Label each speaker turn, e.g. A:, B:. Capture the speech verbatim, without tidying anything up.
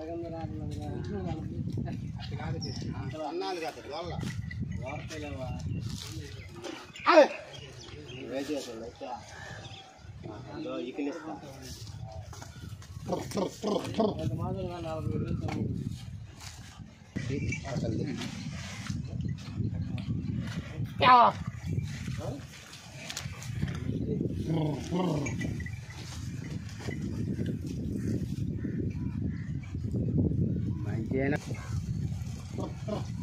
A: అన్నాలు కాదు వాళ్ళ వార్తలేవా ఇకిలిస్తా మాదిరిగా నలభై వేలు మంచిగా